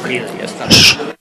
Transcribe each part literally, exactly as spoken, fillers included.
seguida i ja està.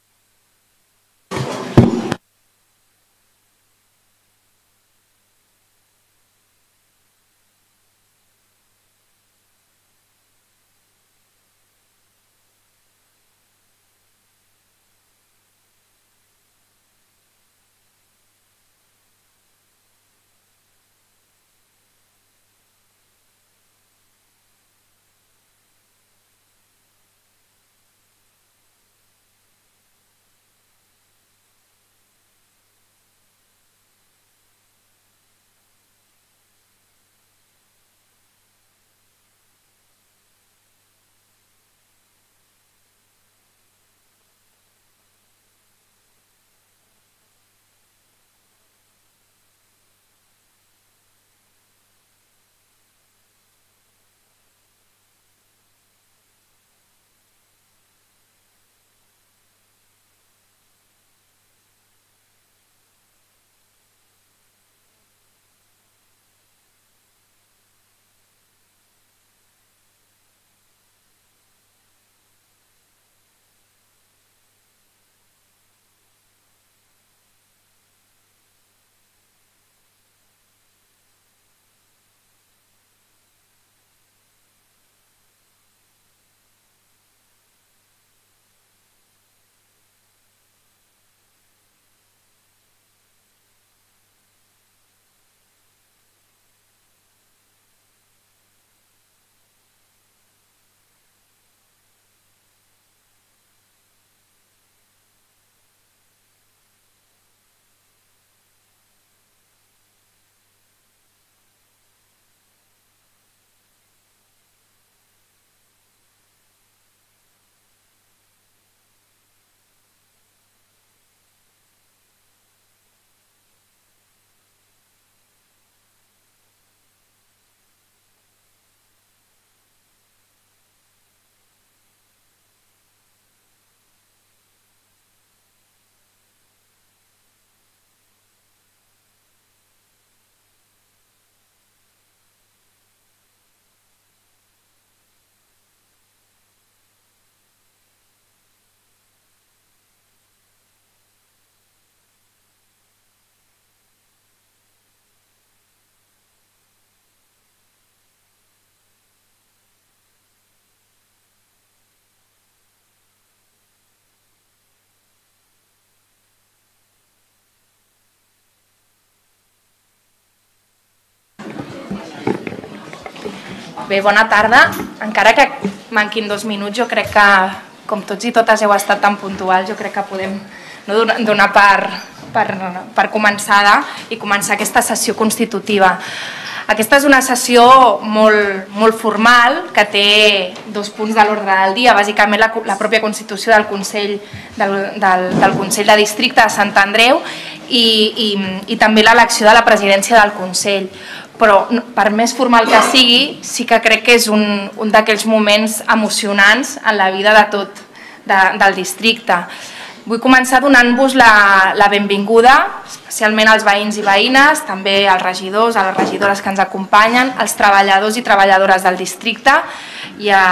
Bé, bona tarda. Encara que manquin dos minuts, jo crec que, com tots i totes heu estat tan puntuals, jo crec que podem donar per, per, per començada i començar aquesta sessió constitutiva. Aquesta és una sessió molt, molt formal, que té dos punts de l'ordre del dia, bàsicament la, la pròpia constitució del Consell, del, del, del Consell de Districte de Sant Andreu i, i, i també l'elecció de la presidència del Consell. Però per més formal que sigui, sí que crec que és un, un d'aquells moments emocionants en la vida de tot de, del districte. Vull començar donant-vos la, la benvinguda, especialment als veïns i veïnes, també als regidors, a les regidores que ens acompanyen, als treballadors i treballadores del districte i a,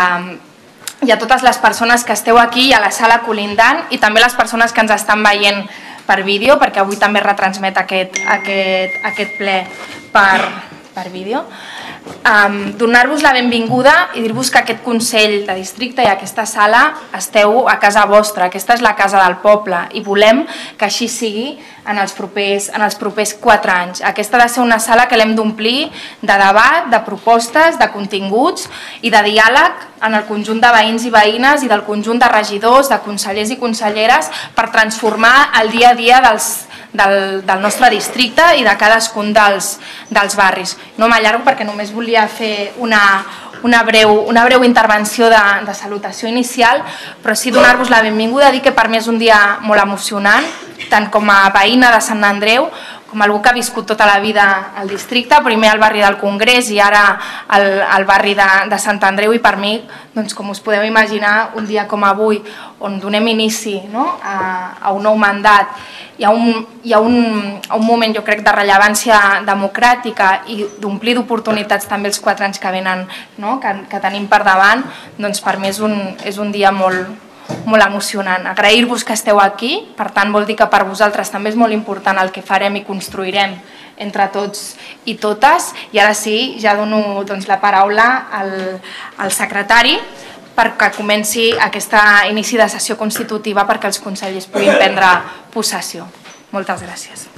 i a totes les persones que esteu aquí a la sala colindant i també les persones que ens estan veient per vídeo, perquè avui també retransmet aquest, aquest, aquest ple per, per vídeo. Um, donar-vos la benvinguda i dir-vos que aquest Consell de Districte i aquesta sala esteu a casa vostra, aquesta és la casa del poble i volem que així sigui en els propers, en els propers quatre anys. Aquesta ha de ser una sala que l'hem d'omplir de debat, de propostes, de continguts i de diàleg en el conjunt de veïns i veïnes i del conjunt de regidors, de consellers i conselleres per transformar el dia a dia dels Del, del nostre districte i de cadascun dels, dels barris. No m'allargo perquè només volia fer una, una, breu, una breu intervenció de, de salutació inicial, però sí donar-vos la benvinguda, dir que per mi és un dia molt emocionant, tant com a veïna de Sant Andreu, com algú que ha viscut tota la vida al districte, primer al barri del Congrés i ara al, al barri de, de Sant Andreu, i per mi, doncs, com us podeu imaginar, un dia com avui, on donem inici, no?, a, a un nou mandat, hi ha, un, hi ha un, un moment, jo crec, de rellevància democràtica i d'omplir d'oportunitats també els quatre anys que venen, no?, que, que tenim per davant, doncs per mi és un, és un dia molt, molt emocionant. Agrair-vos que esteu aquí, per tant vol dir que per vosaltres també és molt important el que farem i construirem entre tots i totes. I ara sí, ja dono la paraula al secretari perquè comenci aquest inici de sessió constitutiva perquè els consellers puguin prendre possessió. Moltes gràcies.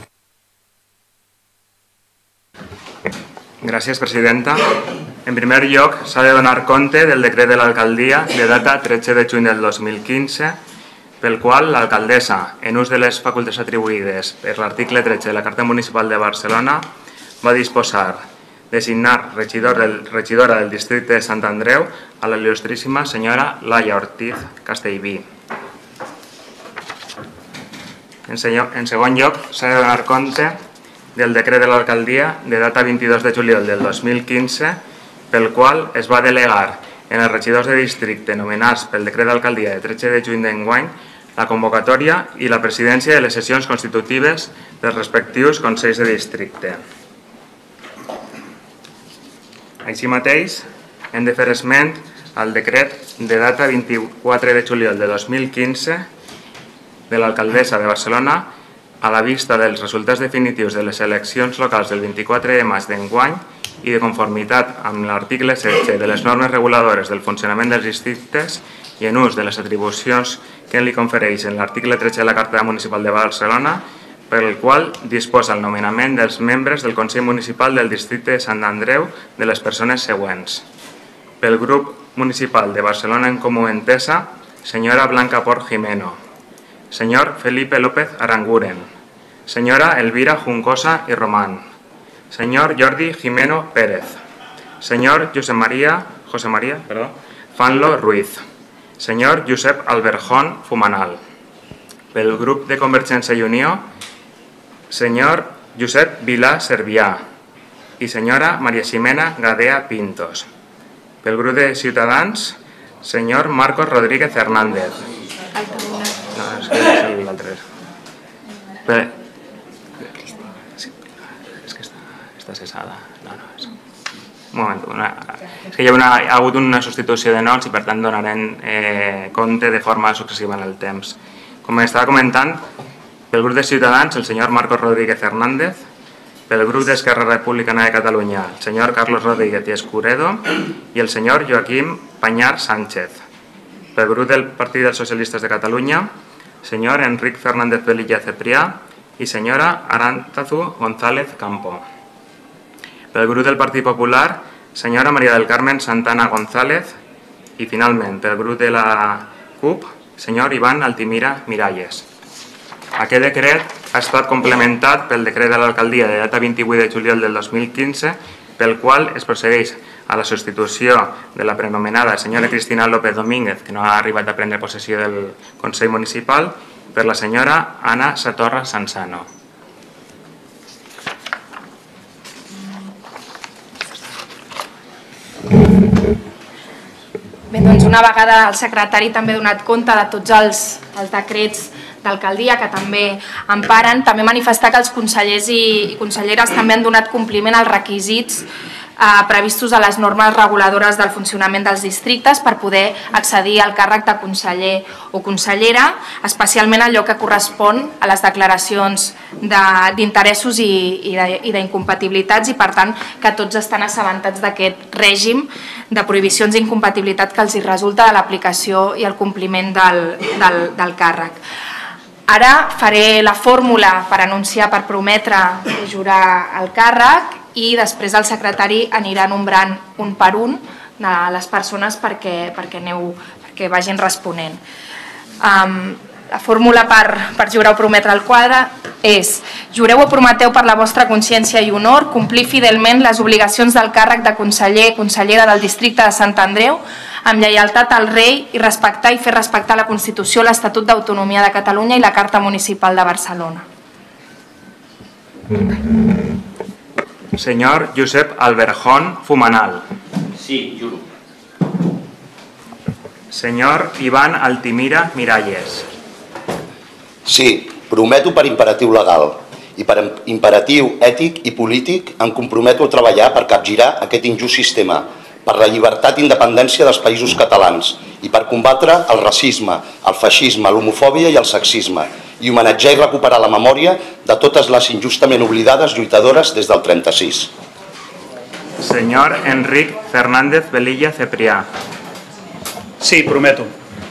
Gràcies, presidenta. En primer lloc, s'ha de donar compte del decret de l'alcaldia de data tretze de juny del dos mil quinze, pel qual l'alcaldessa, en ús de les facultats atribuïdes per l'article tretze de la Carta Municipal de Barcelona, va disposar designar regidora del districte de Sant Andreu a la il·lustríssima senyora Laia Ortiz Castellví. En segon lloc, s'ha de donar compte del decret de l'alcaldia de data vint-i-dos de juliol del dos mil quinze, pel qual es va delegar en els regidors de districte nomenats pel decret d'alcaldia de tretze de juny d'enguany la convocatòria i la presidència de les sessions constitutives dels respectius consells de districte. Així mateix, hem de fer esment al decret de data vint-i-quatre de juliol de dos mil quinze de l'alcaldessa de Barcelona a la vista dels resultats definitius de les eleccions locals del vint-i-quatre de maig d'enguany i de conformitat amb l'article setze de les normes reguladores del funcionament dels districtes i en ús de les atribucions que li confereixen l'article tretze de la Carta Municipal de Barcelona, per el qual disposa el nomenament dels membres del Consell Municipal del districte de Sant Andreu de les persones següents. Pel grup municipal de Barcelona en Comú Entesa, senyora Blanca Port Jimeno, senyor Felipe López Aranguren, senyora Elvira Juncosa i Román, senyor Jordi Jimeno Pérez, senyor José María, José María perdó, Fanlo Ruiz, senyor Josep Alberjón Fumanal. Pel grup de Convergència i Unió, senyor Josep Vilà Servià i senyora Maria Ximena Gadea Pintos. Pel grup de Ciutadans, senyor Marcos Rodríguez Hernández. No, és que és l'altre. És que està cessada. No, no, és... Un moment, una... és que hi ha, una... hi ha hagut una substitució de noms i per tant donarem eh, compte de forma successiva en el temps. Com estava comentant, pel grup de Ciutadans, el senyor Marcos Rodríguez Hernández, pel grup d'Esquerra Republicana de Catalunya, el senyor Carlos Rodríguez i Escuredo i el senyor Joaquim Pañar Sánchez. Pel grup del Partit dels Socialistes de Catalunya, senyor Enric Fernández Velilla Ceprià i senyora Aránzazu González Campo. Pel grup del Partit Popular, senyora Maria del Carmen Santana González i, finalment, pel grup de la CUP, senyor Ivan Altimira Miralles. Aquest decret ha estat complementat pel decret de l'alcaldia de data vint-i-vuit de juliol del dos mil quinze, pel qual es procedeix a la substitució de la prenomenada senyora Cristina López Domínguez, que no ha arribat a prendre possessió del Consell Municipal, per la senyora Ana Satorra Sansano. Bé, doncs una vegada el secretari també ha donat compte de tots els, els decrets d'alcaldia que també emparen, també manifestar que els consellers i conselleres també han donat compliment als requisits eh, previstos a les normes reguladores del funcionament dels districtes per poder accedir al càrrec de conseller o consellera, especialment allò que correspon a les declaracions d'interessos i, i d'incompatibilitats i, per tant, que tots estan assabentats d'aquest règim de prohibicions i incompatibilitat que els resulta de l'aplicació i el compliment del, del, del càrrec. Ara faré la fórmula per anunciar, per prometre i jurar el càrrec i després el secretari anirà nombrant un per un de les persones perquè, perquè, aneu, perquè vagin responent. Um, la fórmula per, per jurar o prometre el quadre és: jureu o prometeu per la vostra consciència i honor complir fidelment les obligacions del càrrec de conseller o consellera del districte de Sant Andreu amb lleialtat al rei i respectar i fer respectar la Constitució, l'Estatut d'Autonomia de Catalunya i la Carta Municipal de Barcelona. Senyor Josep Alberjón Fumanal. Sí, juro. Senyor Ivan Altimira Miralles. Sí, prometo per imperatiu legal i per imperatiu ètic i polític em comprometo a treballar per capgirar aquest injust sistema, per la llibertat i independència dels països catalans i per combatre el racisme, el feixisme, l'homofòbia i el sexisme i homenatjar i recuperar la memòria de totes les injustament oblidades lluitadores des del trenta-sis. Senyor Enric Fernández Velilla Ceprià. Sí, prometo.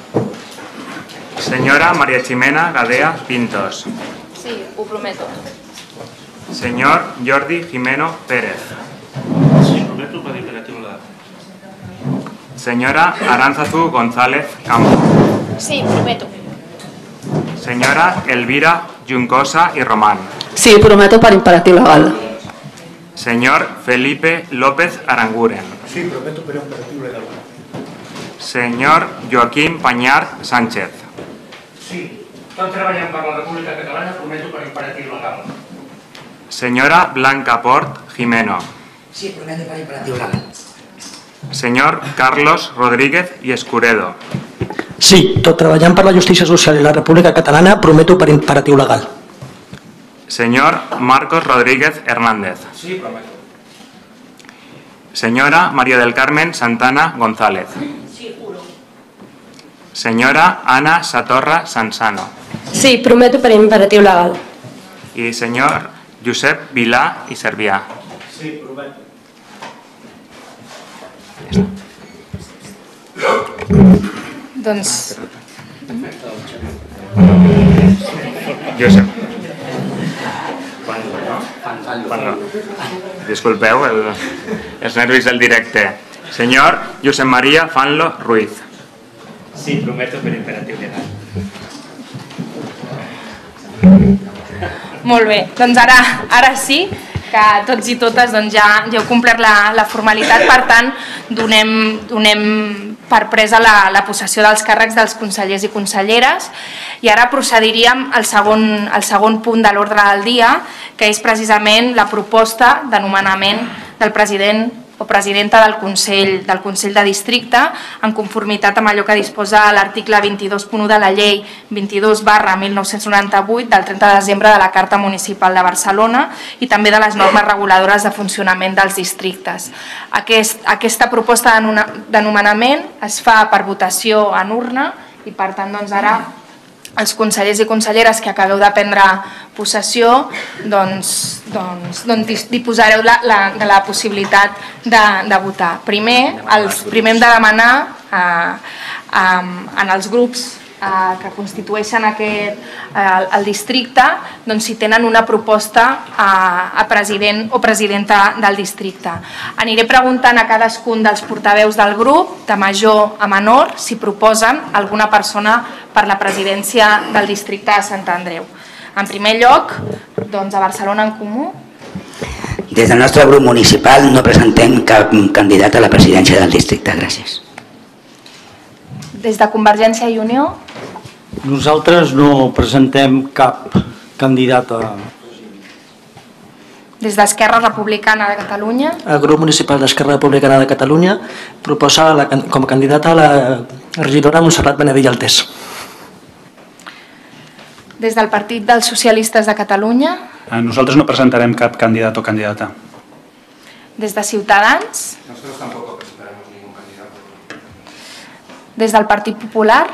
Senyora María Ximena Gadea Pintos. Sí, ho prometo. Senyor Jordi Jimeno Pérez. Sí, prometo per imperatiu legal. Senyora Aránzazu González Campo. Sí, prometo. Senyora Elvira Juncosa i Román. Sí, prometo per imperatiu legal. Senyor Felipe López Aranguren. Sí, prometo per imperatiu legal. Senyor Joaquim Pañar Sánchez. Sí, tot treballant per la República Catalana, prometo per imperatiu legal. Senyora Blanca Port Jimeno. Sí, prometo per imperatiu legal. Senyor Carlos Rodríguez i Escuredo. Sí, tot treballant per la justícia social i la República Catalana, prometo per imperatiu legal. Senyor Marcos Rodríguez Hernández. Sí, prometo. Senyora María del Carmen Santana González. Sí, juro. Senyora Ana Satorra Sansano. Sí, prometo per imperatiu legal. I senyor Josep Vilà i Servià. Sí, prometo. Doncs... Josep. Fanlo. Disculpeu el, els nervis del directe. Senyor Josep María Fanlo Ruiz. Sí, prometo per imperatiu legal. Molt bé, doncs ara, ara sí que tots i totes doncs, ja, ja heu complert la, la formalitat, per tant donem, donem per presa la, la possessió dels càrrecs dels consellers i conselleres i ara procediríem al segon, al segon punt de l'ordre del dia, que és precisament la proposta de nomenament del president o presidenta del Consell, del Consell de Districte, en conformitat amb allò que disposa l'article vint-i-dos punt u de la llei vint-i-dos barra mil nou-cents noranta-vuit del trenta de desembre de la Carta Municipal de Barcelona i també de les normes reguladores de funcionament dels districtes. Aquest, aquesta proposta de nomenament es fa per votació en urna i per tant doncs, ara els consellers i conselleres que acabeu de prendre possessió doncs, doncs, doncs disposareu la, la, de la possibilitat de, de votar. Primer, els, primer hem de demanar eh, eh, en els grups eh, que constitueixen aquest, eh, el, el districte doncs, si tenen una proposta a, a president o presidenta del districte. Aniré preguntant a cadascun dels portaveus del grup, de major a menor, si proposen alguna persona per la presidència del districte de Sant Andreu. En primer lloc, doncs a Barcelona en Comú. Des del nostre grup municipal no presentem cap candidat a la presidència del districte. Gràcies. Des de Convergència i Unió. Nosaltres no presentem cap candidat a... Des d'Esquerra Republicana de Catalunya. El grup municipal d'Esquerra Republicana de Catalunya proposa la, com a candidata a la regidora Montserrat Benedí Altés. Des del Partit dels Socialistes de Catalunya. Nosaltres no presentarem cap candidat o candidata. Des de Ciutadans. Nosotros tampoco presentaremos ningún candidato. Des del Partit Popular.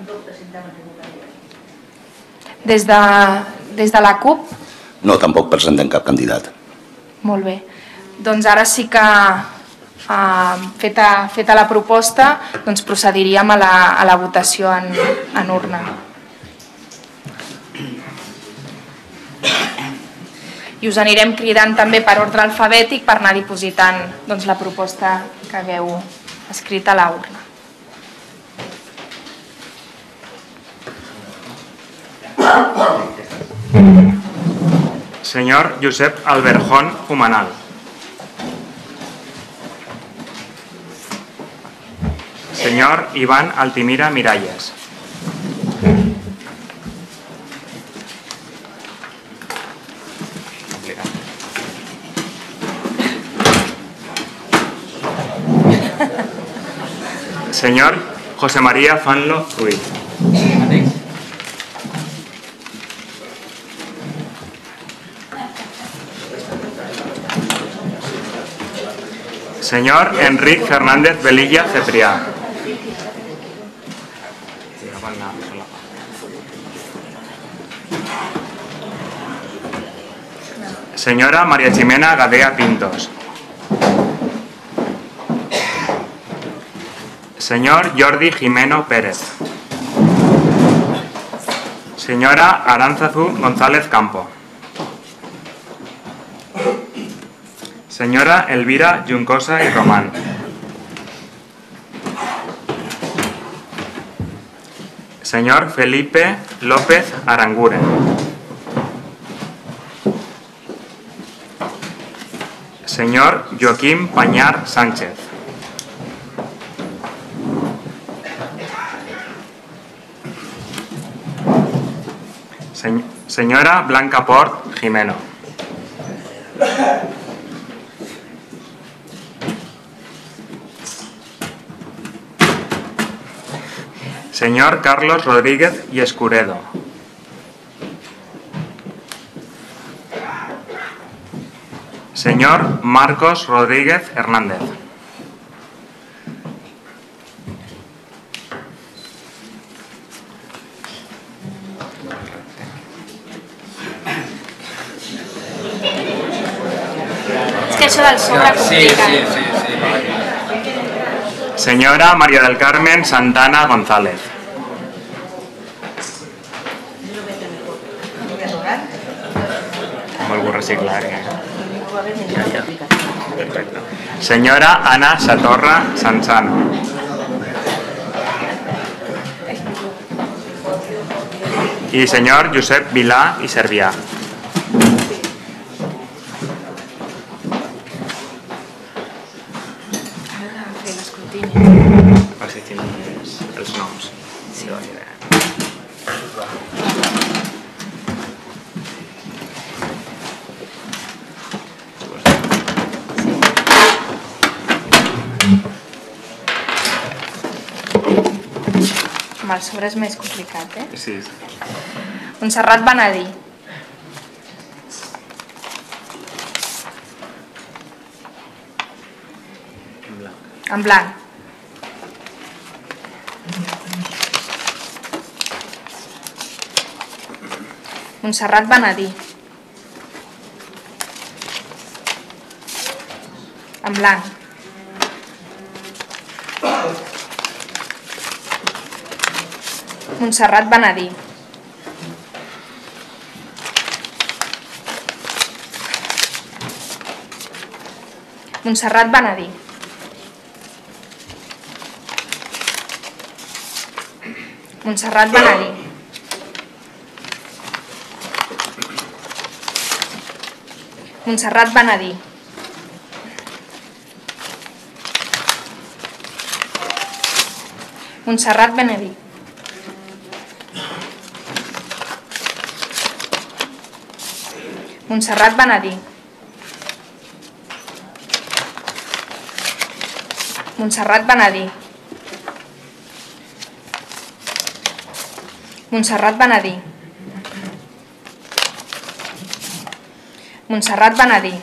Des de, des de la CUP. No, tampoc presentem cap candidat. Molt bé. Doncs ara sí que, eh, feta, feta la proposta, doncs procediríem a la, a la votació en, en urna. I us anirem cridant també per ordre alfabètic per anar dipositant doncs, la proposta que hagueu escrit a la urna. Senyor Josep Alberjón Humanal. Senyor Iván Altimira Miralles. Señor José María Fanlo Ruiz. Senyor Enric Fernández Velilla Ceprià. Senyora Maria Ximena Gadea Pintos. Senyor Jordi Jimeno Pérez. Senyora Aránzazu González Campo. Senyora Elvira Juncosa i Román. Senyor Felipe López Aranguren. Senyor Joaquim Pañar Sánchez. Senyora Blanca Port Jimeno. Senyor Carlos Rodríguez y Escuredo. Señor Marcos Rodríguez Hernández. És que això del sobre complica. Sí, sí, sí, sí. Señora María del Carmen Santana González. Vuelvo a reciclar. ¿eh? Perfecto. Señora Ana Satorra Sansano. Y señor Josep Vilà y Servià. Els noms. Sí. Amb el sobre és més complicat, eh? Sí. Montserrat Benedí. En blanc. Montserrat Benedí. En blanc. Montserrat Benedí. Montserrat Benedí. Montserrat Benedí. Montserrat Benedí. Montserrat Benedí. Montserrat Benedí. Montserrat Benedí. Montserrat Benedí. Montserrat Benedí.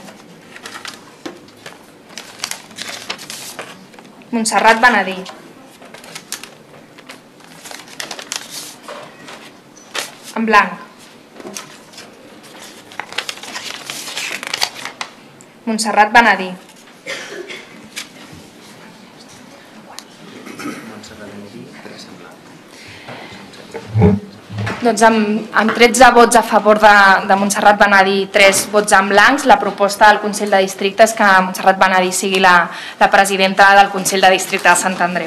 Montserrat Benedí. En blanc. Montserrat Benedí. Doncs amb, amb tretze vots a favor de, de Montserrat Benedí i tres vots en blancs, la proposta del Consell de Districte és que Montserrat Benedí sigui la, la presidenta del Consell de Districte de Sant Andreu.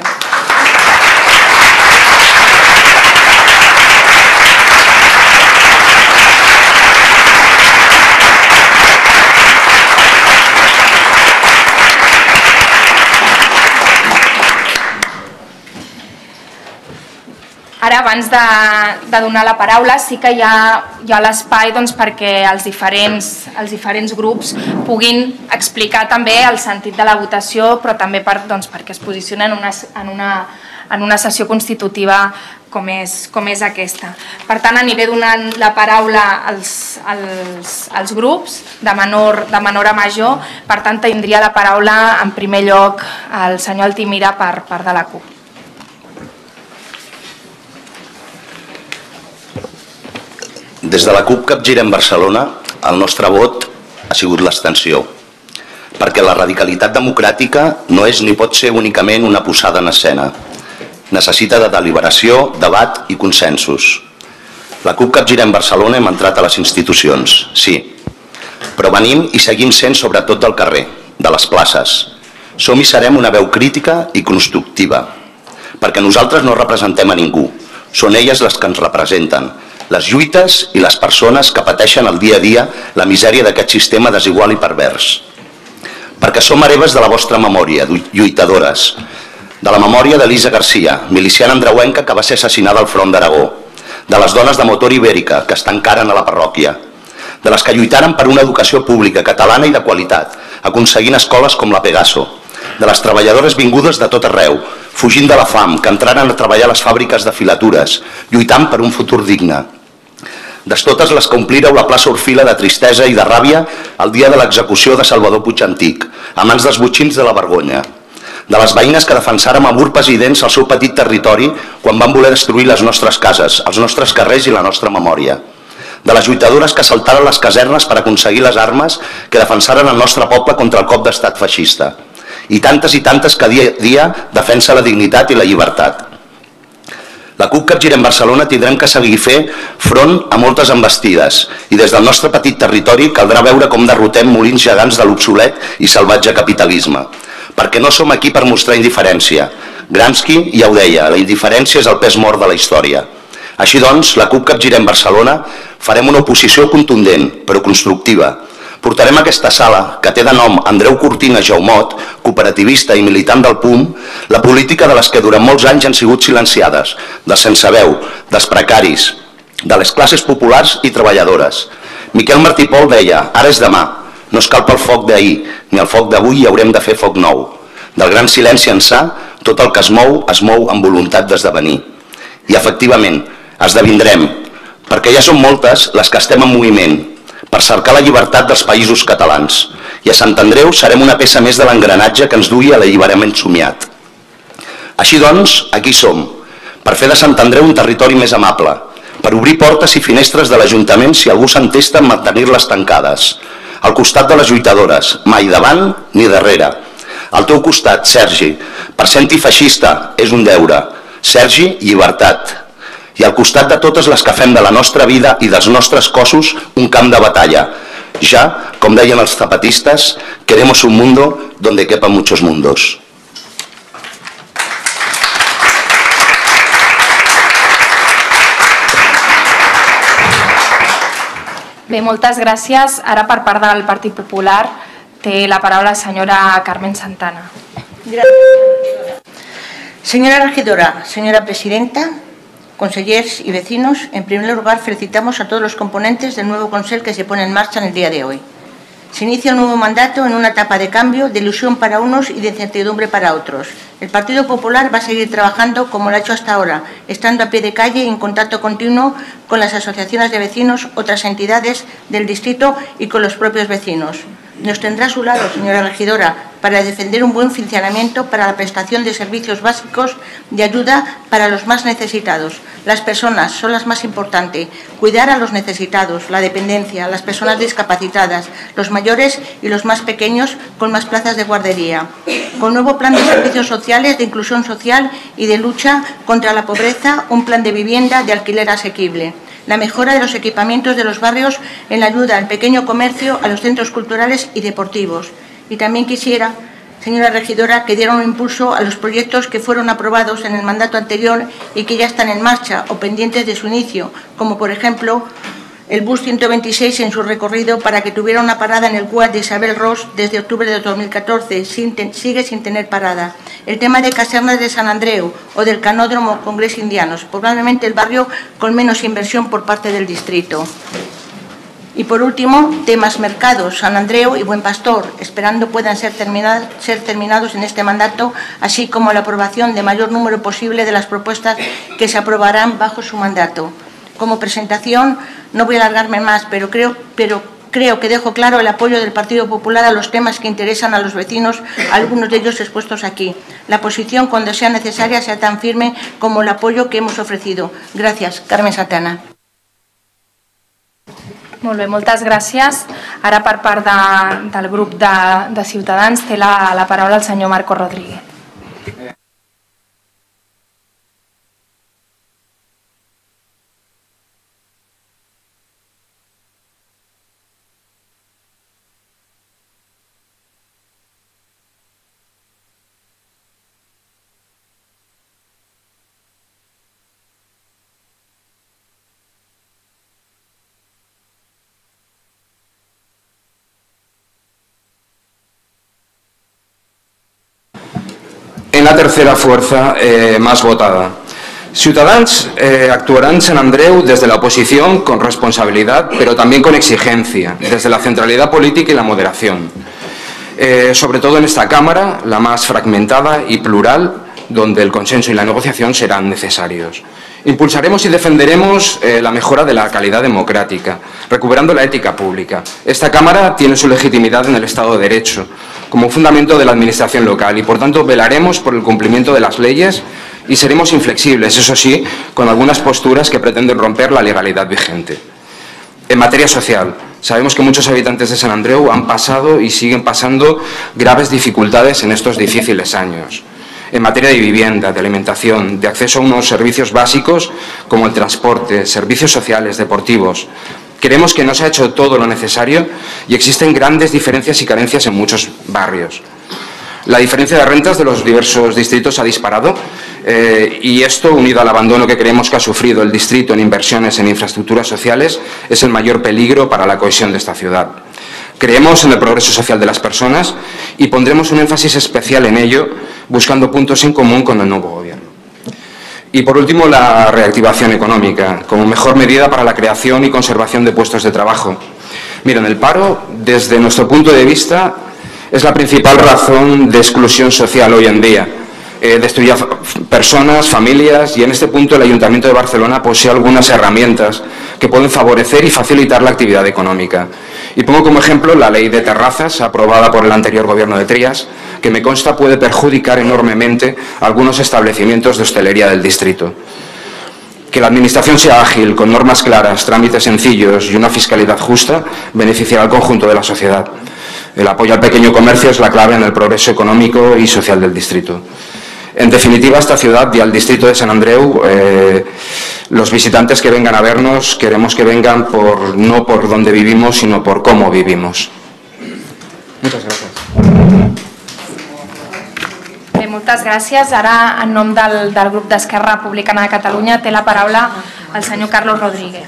Ara, abans de, de donar la paraula, sí que hi ha, hi ha l'espai doncs, perquè els diferents, els diferents grups puguin explicar també el sentit de la votació, però també per, doncs, perquè es posicionen en una, en, una, en una sessió constitutiva com és, com és aquesta. Per tant, aniré donant la paraula als, als, als grups de menor, de menor a major. Per tant, tindria la paraula en primer lloc el senyor Altimira per part de la CUP. Des de la CUP Capgirem Barcelona, el nostre vot ha sigut l'abstenció, perquè la radicalitat democràtica no és ni pot ser únicament una posada en escena. Necessita de deliberació, debat i consensos. La CUP Capgirem Barcelona hem entrat a les institucions, sí, però venim i seguim sent sobretot del carrer, de les places. Som i serem una veu crítica i constructiva, perquè nosaltres no representem a ningú, són elles les que ens representen, les lluites i les persones que pateixen el dia a dia la misèria d'aquest sistema desigual i pervers. Perquè som hereves de la vostra memòria, lluitadores, de la memòria d'Elisa Garcia, miliciana andreuenca que va ser assassinada al front d'Aragó, de les dones de Motor Ibèrica que es tancaren a la parròquia, de les que lluitaren per una educació pública, catalana i de qualitat, aconseguint escoles com la Pegaso, de les treballadores vingudes de tot arreu, fugint de la fam, que entraren a treballar a les fàbriques de filatures, lluitant per un futur digne. De totes les que omplireu la plaça Orfila de tristesa i de ràbia el dia de l'execució de Salvador Puig Antic, a mans dels botxins de la vergonya. De les veïnes que defensàrem amb urpes i dents el seu petit territori quan van voler destruir les nostres cases, els nostres carrers i la nostra memòria. De les lluitadores que assaltaren les casernes per aconseguir les armes que defensaren el nostre poble contra el cop d'estat feixista. I tantes i tantes que dia a dia defensa la dignitat i la llibertat. La CUP Capgirem Barcelona tindrem que seguir fer front a moltes envestides i des del nostre petit territori caldrà veure com derrotem molins gegants de l'obsolet i salvatge capitalisme. Perquè no som aquí per mostrar indiferència. Gramsci ja ho deia, la indiferència és el pes mort de la història. Així doncs, la CUP Capgirem Barcelona farem una oposició contundent, però constructiva. Portarem a aquesta sala, que té de nom Andreu Cortina Jaumot, cooperativista i militant del P U M, la política de les que durant molts anys han sigut silenciades, dels sense veu, dels precaris, de les classes populars i treballadores. Miquel Martí Pol deia, ara és demà, no escalpa el foc d'ahir, ni el foc d'avui i haurem de fer foc nou. Del gran silenci ençà, tot el que es mou, es mou amb voluntat d'esdevenir. I efectivament, esdevindrem, perquè ja són moltes les que estem en moviment, per cercar la llibertat dels països catalans. I a Sant Andreu serem una peça més de l'engranatge que ens dugui a l'alliberament somiat. Així doncs, aquí som, per fer de Sant Andreu un territori més amable, per obrir portes i finestres de l'Ajuntament si algú s'entesta en mantenir-les tancades, al costat de les lluitadores, mai davant ni darrere. Al teu costat, Sergi, per ser antifeixista és un deure. Sergi, llibertat. I al costat de totes les que fem de la nostra vida i dels nostres cossos un camp de batalla. Ja, com deien els zapatistes, queremos un mundo donde quepan muchos mundos. Bé, moltes gràcies. Ara, per part del Partit Popular, té la paraula la senyora Carmen Santana. Señora regidora, señora presidenta, consejeros y vecinos, en primer lugar felicitamos a todos los componentes del nuevo Consell que se pone en marcha en el día de hoy. Se inicia un nuevo mandato en una etapa de cambio, de ilusión para unos y de incertidumbre para otros. El Partido Popular va a seguir trabajando como lo ha hecho hasta ahora, estando a pie de calle y en contacto continuo con las asociaciones de vecinos, otras entidades del distrito y con los propios vecinos. Nos tendrá a su lado, señora regidora, para defender un buen funcionamiento para la prestación de servicios básicos de ayuda para los más necesitados. Las personas son las más importantes. Cuidar a los necesitados, la dependencia, las personas discapacitadas, los mayores y los más pequeños con más plazas de guardería. Con nuevo plan de servicios sociales, de inclusión social y de lucha contra la pobreza, un plan de vivienda de alquiler asequible. La mejora de los equipamientos de los barrios en la ayuda al pequeño comercio, a los centros culturales y deportivos. Y también quisiera, señora regidora, que diera un impulso a los proyectos que fueron aprobados en el mandato anterior y que ya están en marcha o pendientes de su inicio, como por ejemplo el bus ciento veintiséis en su recorrido para que tuviera una parada en el C U A de Isabel Ros desde octubre de dos mil catorce, sin ten, sigue sin tener parada. El tema de casernas de San Andreu o del canódromo Congreso Indianos, probablemente el barrio con menos inversión por parte del distrito. Y por último, temas mercados, San Andreu y Buen Pastor, esperando puedan ser, terminad, ser terminados en este mandato, así como la aprobación de mayor número posible de las propuestas que se aprobarán bajo su mandato. Como presentación, no voy a alargarme más, pero creo, pero creo que dejo claro el apoyo del Partido Popular a los temas que interesan a los vecinos, algunos de ellos expuestos aquí. La posición, cuando sea necesaria, sea tan firme como el apoyo que hemos ofrecido. Gracias. Carmen Santana. Molt bé, moltes gràcies. Ara per part de, del grup de, de Ciutadans té la, la paraula el senyor Marco Rodríguez. En la tercera fuerza eh, más votada. Ciutadans eh, actuará en San Andreu desde la oposición con responsabilidad, pero también con exigencia, desde la centralidad política y la moderación. Eh, sobre todo en esta Cámara, la más fragmentada y plural, donde el consenso y la negociación serán necesarios. Impulsaremos y defenderemos eh, la mejora de la calidad democrática, recuperando la ética pública. Esta Cámara tiene su legitimidad en el Estado de Derecho, como fundamento de la administración local, y por tanto velaremos por el cumplimiento de las leyes y seremos inflexibles, eso sí, con algunas posturas que pretenden romper la legalidad vigente. En materia social, sabemos que muchos habitantes de San Andreu han pasado y siguen pasando graves dificultades en estos difíciles años. En materia de vivienda, de alimentación, de acceso a unos servicios básicos como el transporte, servicios sociales, deportivos. Creemos que no se ha hecho todo lo necesario y existen grandes diferencias y carencias en muchos barrios. La diferencia de rentas de los diversos distritos ha disparado eh, y esto, unido al abandono que creemos que ha sufrido el distrito en inversiones en infraestructuras sociales, es el mayor peligro para la cohesión de esta ciudad. Creemos en el progreso social de las personas y pondremos un énfasis especial en ello, buscando puntos en común con el nuevo gobierno. Y por último, la reactivación económica, como mejor medida para la creación y conservación de puestos de trabajo. Miren, el paro, desde nuestro punto de vista, es la principal razón de exclusión social hoy en día. Eh, destruye a personas, familias, y en este punto el Ayuntamiento de Barcelona posee algunas herramientas que pueden favorecer y facilitar la actividad económica. Y pongo como ejemplo la ley de terrazas, aprobada por el anterior gobierno de Trias, que me consta puede perjudicar enormemente a algunos establecimientos de hostelería del distrito. Que la administración sea ágil, con normas claras, trámites sencillos y una fiscalidad justa, beneficiará al conjunto de la sociedad. El apoyo al pequeño comercio es la clave en el progreso económico y social del distrito. En definitiva, a esta ciudad y al distrito de San Andreu, eh, los visitantes que vengan a vernos, queremos que vengan por, no por donde vivimos, sino por cómo vivimos. Muchas gracias. Bé, moltes gràcies. Ara, en nom del, del grup d'Esquerra Republicana de Catalunya, té la paraula el senyor Carlos Rodríguez.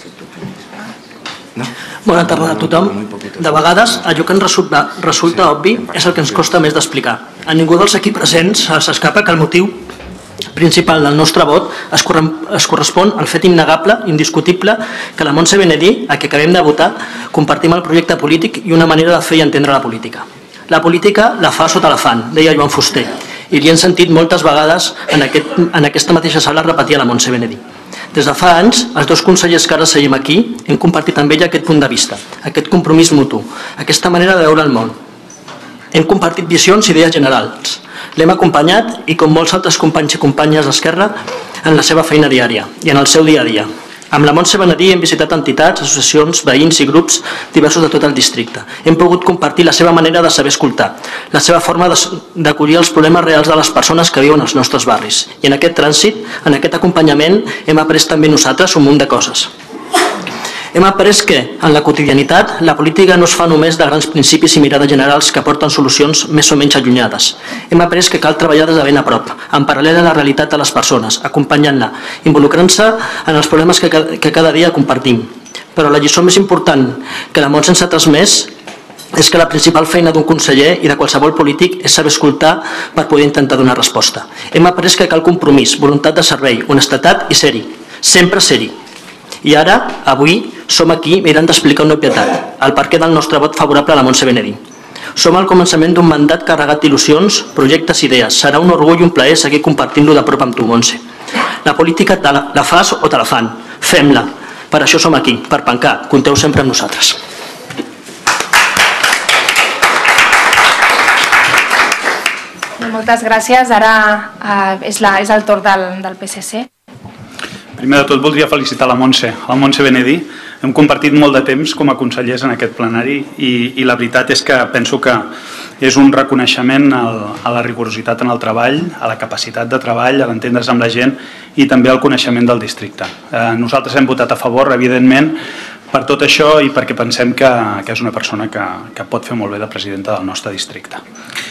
Bona tarda a tothom. De vegades, allò que ens resulta, resulta obvi és el que ens costa més d'explicar. A ningú dels aquí presents s'escapa que el motiu principal del nostre vot es, es correspon al fet innegable, indiscutible, que la Montse Benedí, a qui acabem de votar, compartim el projecte polític i una manera de fer i entendre la política. La política la fa sota l'afany, deia Joan Fuster, i li hem sentit moltes vegades en, aquest, en aquesta mateixa sala repetir a la Montse Benedí. Des de fa anys, els dos consellers que ara seguim aquí hem compartit amb ella aquest punt de vista, aquest compromís mutu, aquesta manera de veure el món. Hem compartit visions i idees generals. L'hem acompanyat i, com molts altres companys i companyes d'Esquerra, en la seva feina diària i en el seu dia a dia. Amb la Montse Benedí hem visitat entitats, associacions, veïns i grups diversos de tot el districte. Hem pogut compartir la seva manera de saber escoltar, la seva forma d'acollir els problemes reals de les persones que viuen als nostres barris. I en aquest trànsit, en aquest acompanyament, hem après també nosaltres un munt de coses. Hem après que, en la quotidianitat, la política no es fa només de grans principis i mirades generals que aporten solucions més o menys allunyades. Hem après que cal treballar des de ben a prop, en paral·lel a la realitat de les persones, acompanyant-la, involucrant-se en els problemes que, que cada dia compartim. Però la lliçó més important que la Montse ens ha transmès és que la principal feina d'un conseller i de qualsevol polític és saber escoltar per poder intentar donar resposta. Hem après que cal compromís, voluntat de servei, honestedat i ser-hi, sempre ser-hi. I ara, avui, som aquí mirant d'explicar una obvietat, el perquè del nostre vot favorable a la Montse Benedí. Som al començament d'un mandat carregat d'il·lusions, projectes i idees. Serà un orgull i un plaer seguir compartint-lo de prop amb tu, Montse. La política la fas o te la fan. Fem-la. Per això som aquí, per pencar. Compteu sempre amb nosaltres. Moltes gràcies. Ara és el torn del P S C. Primer de tot voldria felicitar la Montse, la Montse Benedí. Hem compartit molt de temps com a consellers en aquest plenari i la veritat és que penso que és un reconeixement a la rigorositat en el treball, a la capacitat de treball, a l'entendre's amb la gent i també al coneixement del districte. Nosaltres hem votat a favor, evidentment, per tot això i perquè pensem que és una persona que pot fer molt bé de presidenta del nostre districte.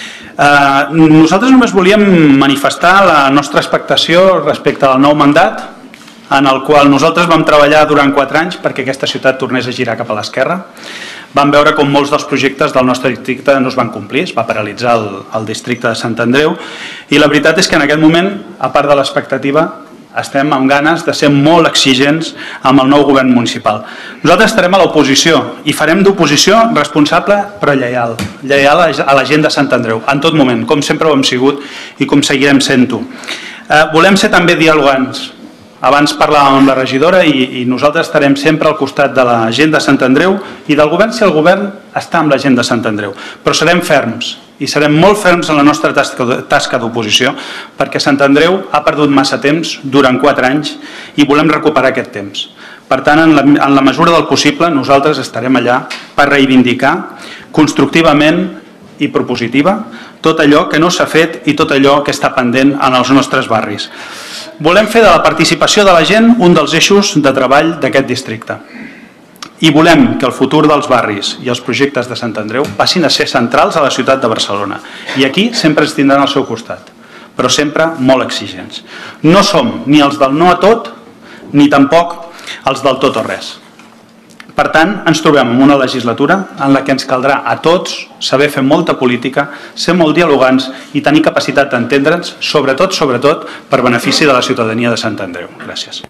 Nosaltres només volíem manifestar la nostra expectació respecte al nou mandat, en el qual nosaltres vam treballar durant quatre anys perquè aquesta ciutat tornés a girar cap a l'esquerra. Vam veure com molts dels projectes del nostre districte no es van complir, es va paralitzar el districte de Sant Andreu i la veritat és que en aquest moment, a part de l'expectativa, estem amb ganes de ser molt exigents amb el nou govern municipal. Nosaltres estarem a l'oposició i farem d'oposició responsable però lleial, lleial a la gent de Sant Andreu, en tot moment, com sempre ho hem sigut i com seguirem sent-ho. Volem ser també dialogants. Abans parlàvem amb la regidora i nosaltres estarem sempre al costat de la gent de Sant Andreu i del govern si el govern està amb la gent de Sant Andreu. Però serem ferms i serem molt ferms en la nostra tasca d'oposició perquè Sant Andreu ha perdut massa temps durant quatre anys i volem recuperar aquest temps. Per tant, en la mesura del possible, nosaltres estarem allà per reivindicar constructivament i propositiva tot allò que no s'ha fet i tot allò que està pendent en els nostres barris. Volem fer de la participació de la gent un dels eixos de treball d'aquest districte. I volem que el futur dels barris i els projectes de Sant Andreu passin a ser centrals a la ciutat de Barcelona. I aquí sempre ens tindran al seu costat, però sempre molt exigents. No som ni els del no a tot, ni tampoc els del tot o res. Per tant, ens trobem en una legislatura en la que ens caldrà a tots saber fer molta política, ser molt dialogants i tenir capacitat d'entendre'ns, sobretot, sobretot, per benefici de la ciutadania de Sant Andreu. Gràcies.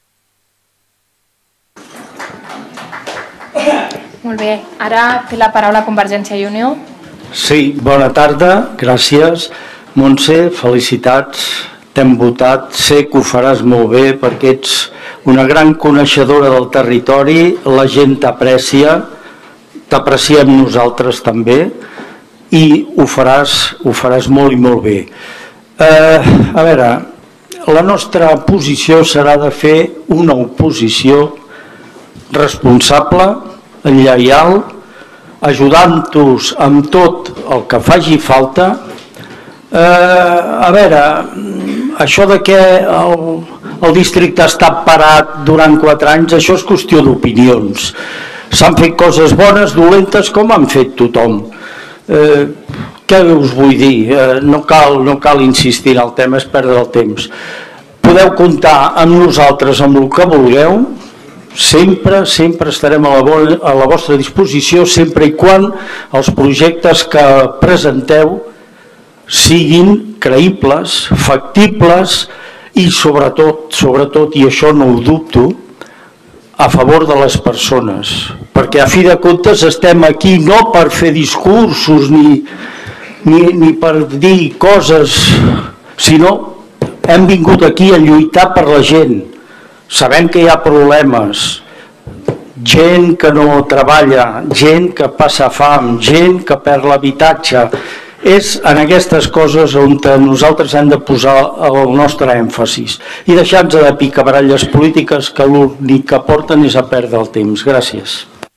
Molt bé. Ara té la paraula Convergència i Unió. Sí, bona tarda, gràcies. Montse, felicitats. T'hem votat, sé que ho faràs molt bé perquè ets una gran coneixedora del territori, la gent t'aprecia, t'apreciem nosaltres també i ho faràs, ho faràs molt i molt bé. Eh, a veure, la nostra posició serà de fer una oposició responsable, lleial, ajudant-vos amb tot el que faci falta. Eh, a veure, això de que el, el districte ha estat parat durant quatre anys, això és qüestió d'opinions. S'han fet coses bones, dolentes, com han fet tothom. Eh, què us vull dir? Eh, no cal, no cal insistir en el tema, és perdre el temps. Podeu comptar amb nosaltres amb el que vulgueu, sempre, sempre estarem a la, a la vostra disposició, sempre i quan els projectes que presenteu siguin creïbles, factibles i sobretot, sobretot, i això no ho dubto, a favor de les persones. Perquè a fi de comptes estem aquí no per fer discursos ni, ni, ni per dir coses, sinó hem vingut aquí a lluitar per la gent. Sabem que hi ha problemes, gent que no treballa, gent que passa fam, gent que perd l'habitatge. És en aquestes coses on nosaltres hem de posar el nostre èmfasis i deixar-nos de picabaralles polítiques que l'únic que porten és a perdre el temps. Gràcies.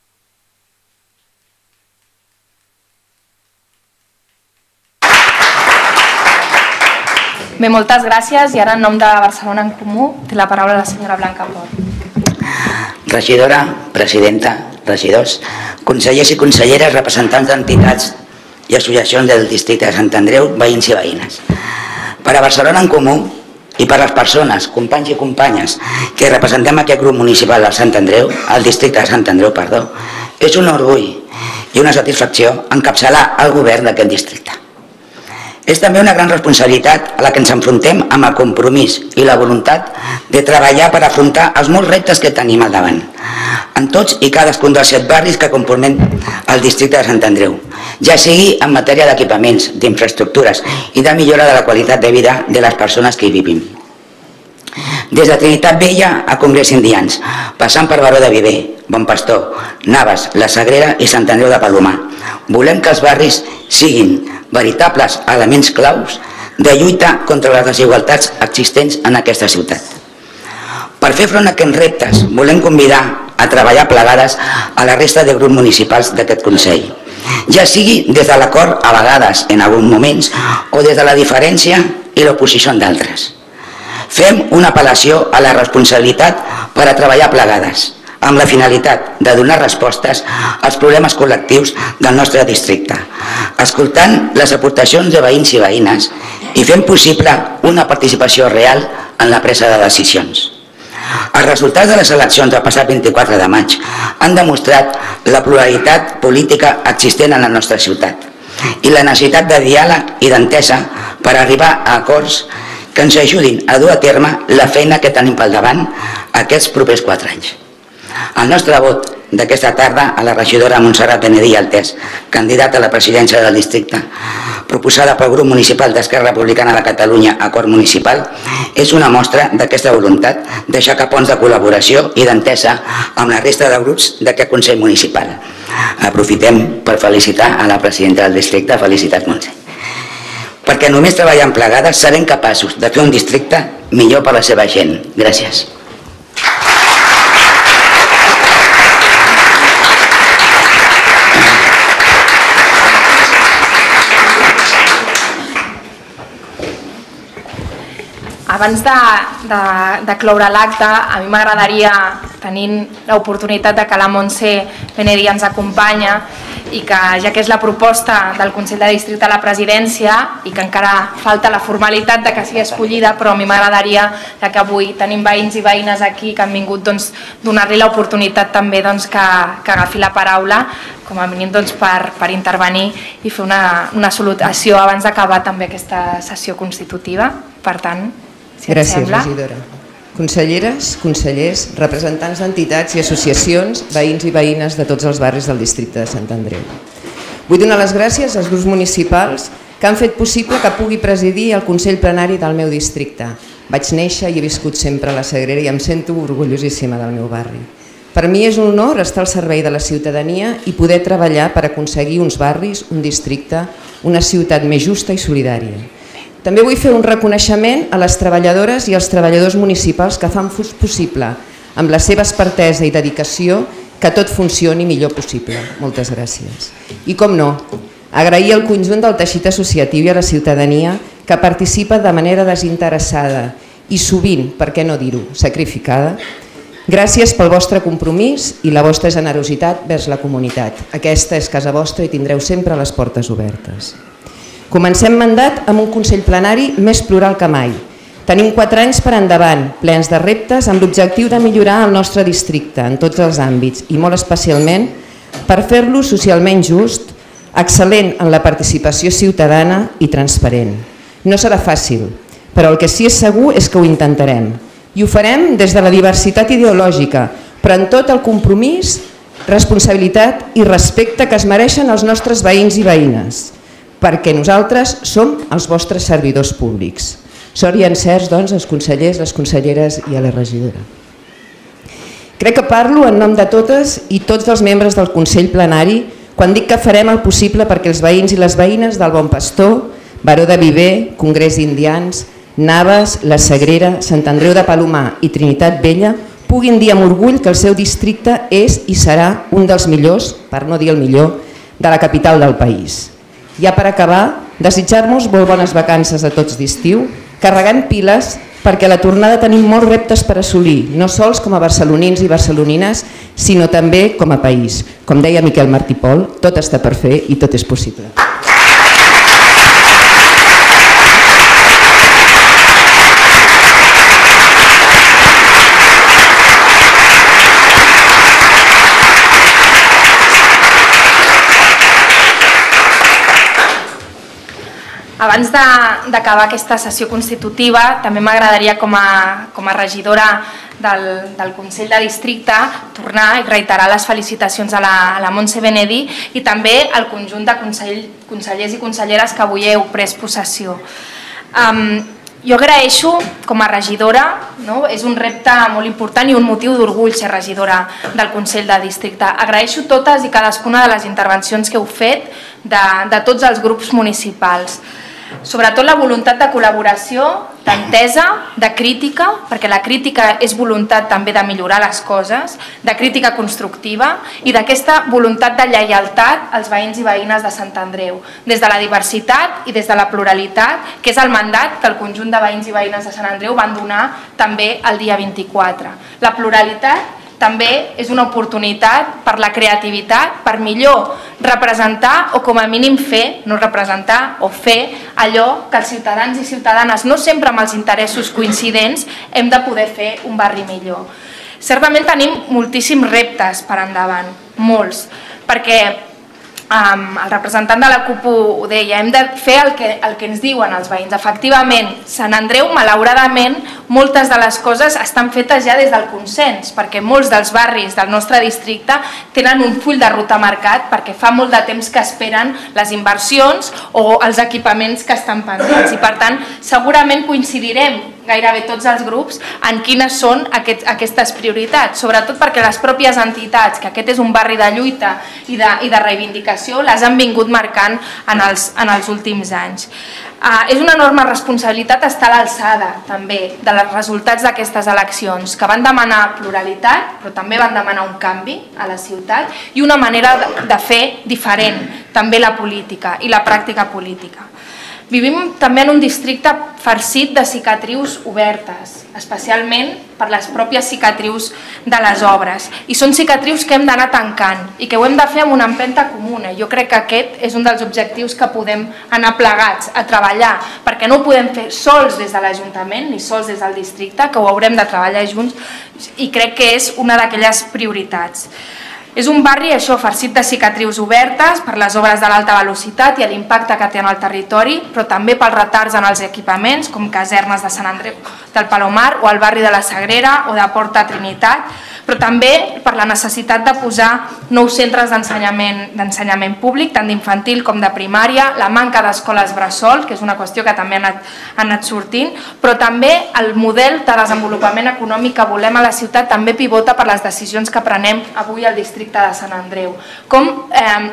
Bé, moltes gràcies i ara en nom de Barcelona en Comú té la paraula la senyora Blanca Port. Regidora, presidenta, regidors, consellers i conselleres, representants d'entitats i associacions del districte de Sant Andreu, veïns i veïnes. Per a Barcelona en Comú i per a les persones, companys i companyes que representem aquest grup municipal del Sant Andreu, el districte de Sant Andreu, perdó, és un orgull i una satisfacció encapçalar el govern d'aquest districte. És també una gran responsabilitat a la que ens enfrontem amb el compromís i la voluntat de treballar per afrontar els molts reptes que tenim al davant, en tots i cadascun dels set barris que componen el districte de Sant Andreu, ja sigui en matèria d'equipaments, d'infraestructures i de millora de la qualitat de vida de les persones que hi vivim. Des de Trinitat Vella a Congrés Indians, passant per Baró de Viver, Bon Pastor, Navas, La Sagrera i Sant Andreu de Palomar, volem que els barris siguin veritables elements claus de lluita contra les desigualtats existents en aquesta ciutat. Per fer front a aquests reptes, volem convidar a treballar plegades a la resta de grups municipals d'aquest Consell, ja sigui des de l'acord a vegades en alguns moments o des de la diferència i l'oposició en d'altres. Fem una apel·lació a la responsabilitat per a treballar plegades, amb la finalitat de donar respostes als problemes col·lectius del nostre districte, escoltant les aportacions de veïns i veïnes i fent possible una participació real en la presa de decisions. Els resultats de les eleccions del passat vint-i-quatre de maig han demostrat la pluralitat política existent en la nostra ciutat i la necessitat de diàleg i d'entesa per arribar a acords que ens ajudin a dur a terme la feina que tenim pel davant aquests propers quatre anys. El nostre vot d'aquesta tarda a la regidora Montserrat Benedí Altés, candidata a la presidència del districte, proposada pel grup municipal d'Esquerra Republicana de Catalunya Acord Municipal, és una mostra d'aquesta voluntat d'aixecar ponts de col·laboració i d'entesa amb la resta de grups d'aquest Consell Municipal. Aprofitem per felicitar a la presidenta del districte. Felicitats, Montse. Perquè només treballant plegades serem capaços de fer un districte millor per a la seva gent. Gràcies. Abans de, de, de cloure l'acte, a mi m'agradaria, tenint l'oportunitat de que la Montse Benedí ens acompanya i que, ja que és la proposta del Consell de Districte a la presidència i que encara falta la formalitat de que sigui escollida, però a mi m'agradaria que avui tenim veïns i veïnes aquí que han vingut, doncs, donar-li l'oportunitat també, doncs, que, que agafi la paraula, com a mínim, doncs, per, per intervenir i fer una, una salutació abans d'acabar també aquesta sessió constitutiva. Per tant, si et Gràcies, sembla. regidora. Conselleres, consellers, representants d'entitats i associacions, veïns i veïnes de tots els barris del districte de Sant Andreu. Vull donar les gràcies als grups municipals que han fet possible que pugui presidir el Consell Plenari del meu districte. Vaig néixer i he viscut sempre a la Sagrera i em sento orgullosíssima del meu barri. Per mi és un honor estar al servei de la ciutadania i poder treballar per aconseguir uns barris, un districte, una ciutat més justa i solidària. També vull fer un reconeixement a les treballadores i als treballadors municipals que fan possible, amb la seva expertesa i dedicació, que tot funcioni millor possible. Moltes gràcies. I com no, agrair al conjunt del teixit associatiu i a la ciutadania que participa de manera desinteressada i sovint, per què no dir-ho, sacrificada. Gràcies pel vostre compromís i la vostra generositat vers la comunitat. Aquesta és casa vostra i tindreu sempre les portes obertes. Comencem mandat amb un Consell Plenari més plural que mai. Tenim quatre anys per endavant, plens de reptes amb l'objectiu de millorar el nostre districte en tots els àmbits i molt especialment per fer-lo socialment just, excel·lent en la participació ciutadana i transparent. No serà fàcil, però el que sí és segur és que ho intentarem. I ho farem des de la diversitat ideològica, però en tot el compromís, responsabilitat i respecte que es mereixen els nostres veïns i veïnes, perquè nosaltres som els vostres servidors públics. Sort i encerts, doncs, als consellers, les conselleres i a la regidora. Crec que parlo en nom de totes i tots els membres del Consell Plenari quan dic que farem el possible perquè els veïns i les veïnes del Bon Pastor, Baró de Viver, Congrés Indians, Navas, La Sagrera, Sant Andreu de Palomar i Trinitat Vella puguin dir amb orgull que el seu districte és i serà un dels millors, per no dir el millor, de la capital del país. Ja per acabar, desitjar-vos molt bones vacances a tots d'estiu, carregant piles perquè a la tornada tenim molts reptes per assolir, no sols com a barcelonins i barcelonines, sinó també com a país. Com deia Miquel Martí Pol, tot està per fer i tot és possible. abans d'acabar aquesta sessió constitutiva, també m'agradaria com a regidora del Consell de Districte tornar i reiterar les felicitacions a la Montse Benedí i també al conjunt de consellers i conselleres que avui heu pres possessió. Jo agraeixo, com a regidora, és un repte molt important i un motiu d'orgull ser regidora del Consell de Districte. Agraeixo totes i cadascuna de les intervencions que heu fet de tots els grups municipals. Sobretot la voluntat de col·laboració, d'entesa, de crítica, perquè la crítica és voluntat també de millorar les coses, de crítica constructiva i d'aquesta voluntat de lleialtat als veïns i veïnes de Sant Andreu, des de la diversitat i des de la pluralitat, que és el mandat que el conjunt de veïns i veïnes de Sant Andreu van donar també el dia vint-i-quatre. La pluralitat també és una oportunitat per la creativitat, per millor representar o com a mínim fer, no representar o fer allò que els ciutadans i ciutadanes, no sempre amb els interessos coincidents, hem de poder fer un barri millor. Certament tenim moltíssims reptes per endavant, molts, perquè el representant de la CUP ho deia, hem de fer el que ens diuen els veïns. Efectivament, Sant Andreu, malauradament, moltes de les coses estan fetes ja des del consens, perquè molts dels barris del nostre districte tenen un full de ruta marcat perquè fa molt de temps que esperen les inversions o els equipaments que estan pendents. I per tant, segurament coincidirem gairebé tots els grups en quines són aquestes prioritats, sobretot perquè les pròpies entitats, que aquest és un barri de lluita i de reivindicació, les han vingut marcant en els últims anys. És una enorme responsabilitat estar a l'alçada també dels resultats d'aquestes eleccions, que van demanar pluralitat, però també van demanar un canvi a la ciutat i una manera de fer diferent també la política i la pràctica política. Vivim també en un districte farcit de cicatrius obertes, especialment per les pròpies cicatrius de les obres. I són cicatrius que hem d'anar tancant i que ho hem de fer amb una empenta comuna. Jo crec que aquest és un dels objectius que podem anar plegats a treballar, perquè no ho podem fer sols des de l'Ajuntament ni sols des del districte, que ho haurem de treballar junts i crec que és una d'aquelles prioritats. És un barri, això, farcit de cicatrius obertes per les obres de l'alta velocitat i l'impacte que té en el territori, però també pels retards en els equipaments, com casernes de Sant Andreu del Palomar o el barri de la Sagrera o de Porta Trinitat, però també per la necessitat de posar nous centres d'ensenyament públic, tant d'infantil com de primària, la manca d'escoles bressol, que és una qüestió que també ha anat sortint, però també el model de desenvolupament econòmic que volem a la ciutat també pivota per les decisions que prenem avui al districte de Sant Andreu. Com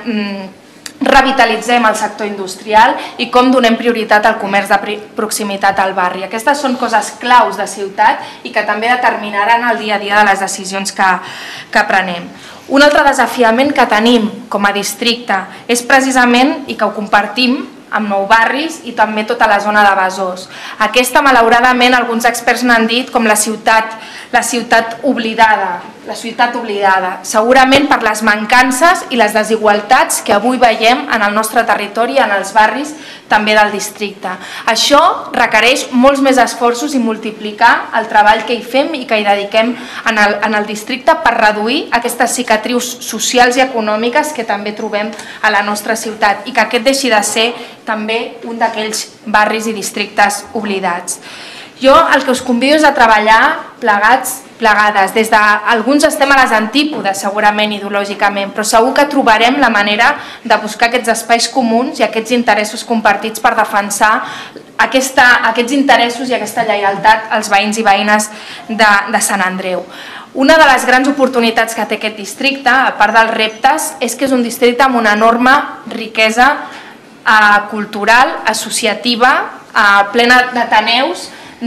revitalitzem el sector industrial i com donem prioritat al comerç de proximitat al barri. Aquestes són coses claus de ciutat i que també determinaran el dia a dia de les decisions que prenem. Un altre desafiament que tenim com a districte és precisament, i que ho compartim, amb nou barris i també tota la zona de Besòs. Aquesta, malauradament, alguns experts n'han dit com la ciutat la ciutat oblidada, la ciutat oblidada, segurament per les mancances i les desigualtats que avui veiem en el nostre territori i en els barris també del districte. Això requereix molts més esforços i multiplicar el treball que hi fem i que hi dediquem en el districte per reduir aquestes cicatrius socials i econòmiques que també trobem a la nostra ciutat i que aquest deixi de ser també un d'aquells barris i districtes oblidats. Jo el que us convido és a treballar plegats, plegades. Des d'alguns estem a les antípodes, segurament, ideològicament, però segur que trobarem la manera de buscar aquests espais comuns i aquests interessos compartits per defensar aquests interessos i aquesta lleialtat als veïns i veïnes de Sant Andreu. Una de les grans oportunitats que té aquest districte, a part dels reptes, és que és un districte amb una enorme riquesa cultural, associativa, plena d'ateneus,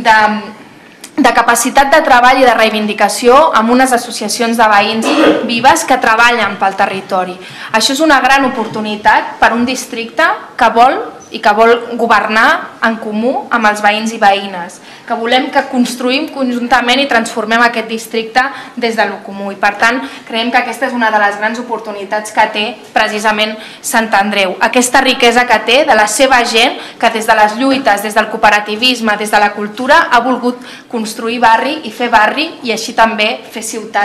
de capacitat de treball i de reivindicació amb unes associacions de veïns vives que treballen pel territori. Això és una gran oportunitat per a un districte que vol i que vol governar en comú amb els veïns i veïnes, que volem que construïm conjuntament i transformem aquest districte des de lo comú. I per tant, creiem que aquesta és una de les grans oportunitats que té precisament Sant Andreu. Aquesta riquesa que té de la seva gent, que des de les lluites, des del cooperativisme, des de la cultura, ha volgut construir barri i fer barri i així també fer ciutat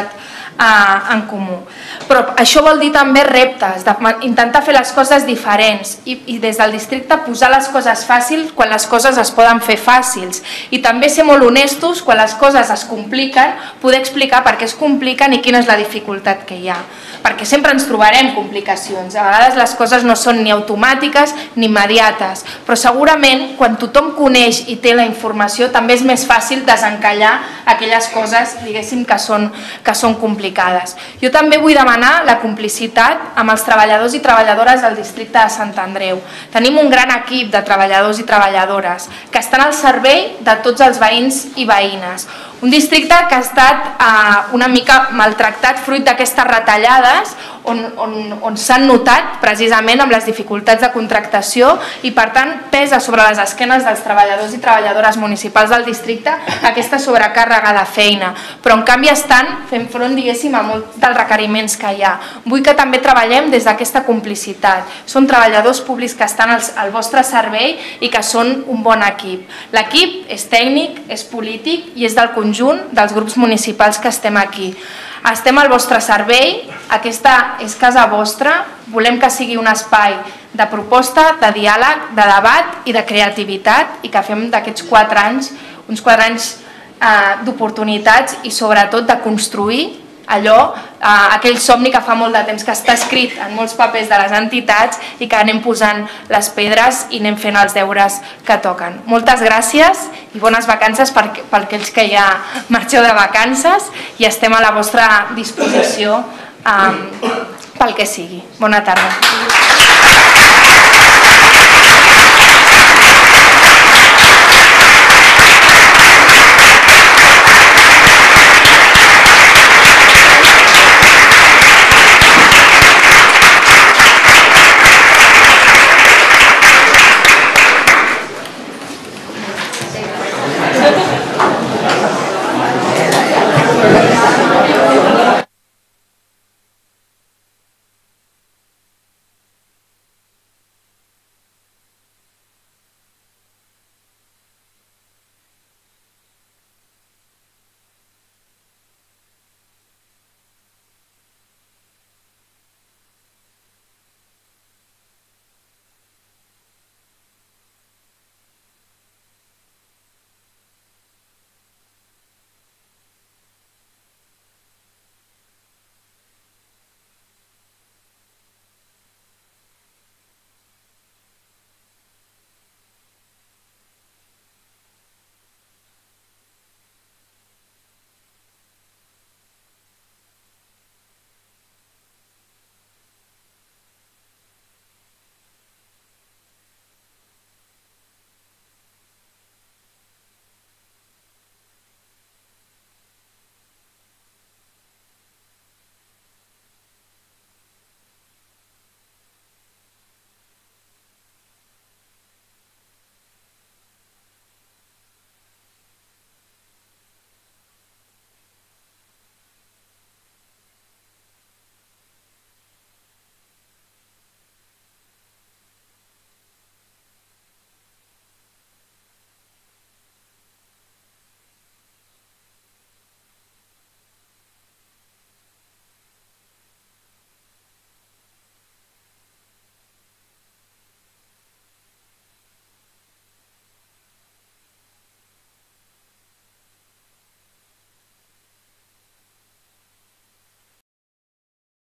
en comú. Però això vol dir també reptes, d'intentar fer les coses diferents i des del districte posar les coses fàcils quan les coses es poden fer fàcils i també ser molt honestos quan les coses es compliquen, poder explicar per què es compliquen i quina és la dificultat que hi ha. Perquè sempre ens trobarem complicacions, a vegades les coses no són ni automàtiques ni immediates, però segurament quan tothom coneix i té la informació també és més fàcil desencallar aquelles coses, diguéssim, que són, que són complicades. Jo també vull demanar la complicitat amb els treballadors i treballadores del districte de Sant Andreu. Tenim un gran equip de treballadors i treballadores que estan al servei de tots els veïns i veïnes. Un districte que ha estat una mica maltractat fruit d'aquestes retallades on s'han notat precisament amb les dificultats de contractació i per tant pesa sobre les esquenes dels treballadors i treballadores municipals del districte aquesta sobrecàrrega de feina, però en canvi estan fent front, diguéssim, a molts dels requeriments que hi ha. Vull que també treballem des d'aquesta complicitat. Són treballadors públics que estan al vostre servei i que són un bon equip. L'equip és tècnic, és polític i és del conjunt dels grups municipals que estem aquí. Estem al vostre servei, aquesta és casa vostra, volem que sigui un espai de proposta, de diàleg, de debat i de creativitat i que fem d'aquests quatre anys uns quatre anys d'oportunitats i sobretot de construir allò, aquell somni que fa molt de temps que està escrit en molts papers de les entitats i que anem posant les pedres i anem fent els deures que toquen. Moltes gràcies i bones vacances per aquells que ja marxeu de vacances i estem a la vostra disposició pel que sigui. Bona tarda.